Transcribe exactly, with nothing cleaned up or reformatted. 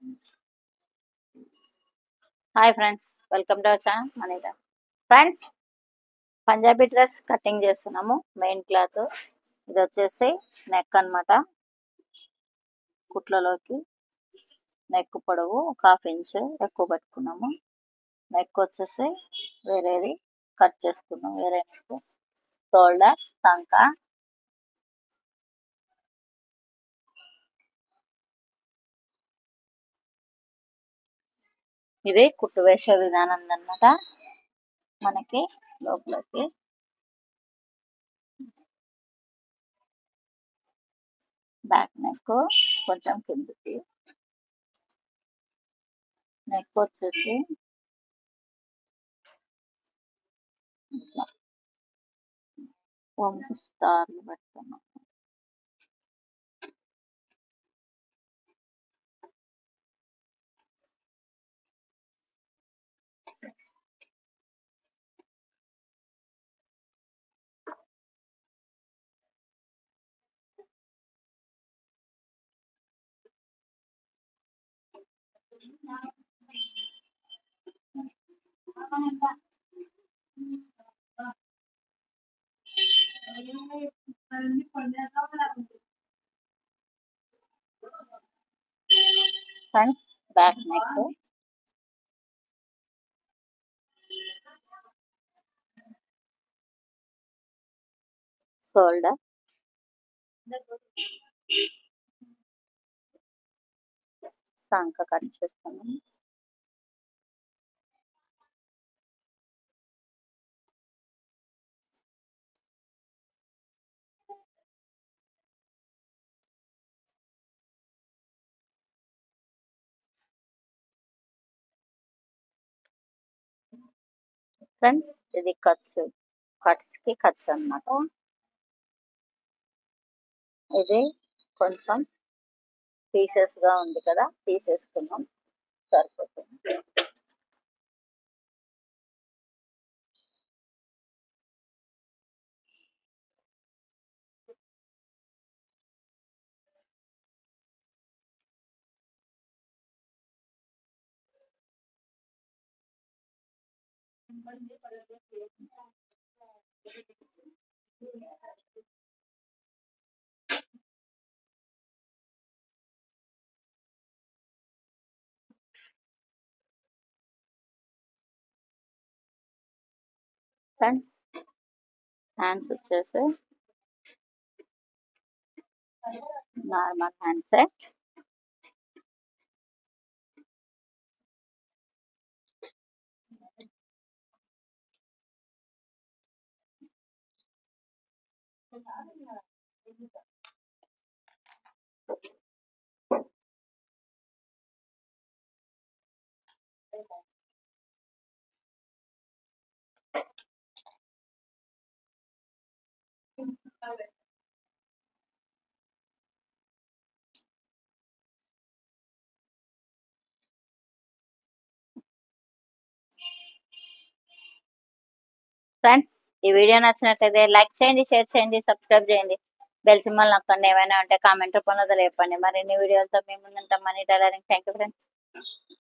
Hi friends, welcome to our channel మనీటా. Friends, Punjabi dress cutting చేస్తున్నాము. Main cloth ఇది వచ్చేసి నెక్ అన్నమాట. కుట్లలోకి నెక్ పొడవు ఒక హాఫ్ ఇంచ్ ఎక్కువ పెట్టుకున్నాము. నెక్ వచ్చేసి వేరేది కట్ చేసుకున్నాం. వేరే నెక్, షోల్డర్, సంక. ఇది కుట్టు వేసే విధానం అన్నమాట. మనకి లోపలికి బ్యాక్ నెక్ కొంచెం కిందికి, నెక్ వచ్చేసి ఇట్లా వంపు స్టార్లు పెడుతున్నాం. ఫ్రంట్ బ్యాక్ నెక్, షోల్డర్, సంక కట్ చేస్తాము. ఫ్రెండ్స్, ఇది ఖర్చు కట్స్ కి ఖర్చు అన్నమాట. ఇది కొంచెం పీసెస్ గా ఉంది కదా, తీసేసుకున్నాం, సరిపోతుంది. ఫ్రెండ్స్, హ్యాండ్స్ వచ్చేసి నార్మల్ హ్యాండ్సే. ఫ్రెండ్స్, ఈ వీడియో నచ్చినట్లయితే లైక్ చేయండి, షేర్ చేయండి, సబ్స్క్రైబ్ చేయండి, బెల్ సింబల్ నొక్కండి. ఏమైనా ఉంటే కామెంట్ రూపంలో తెలియపండి. మరిన్ని వీడియోలతో మేము ముందుంటాం. Money tailoring. Thank you friends.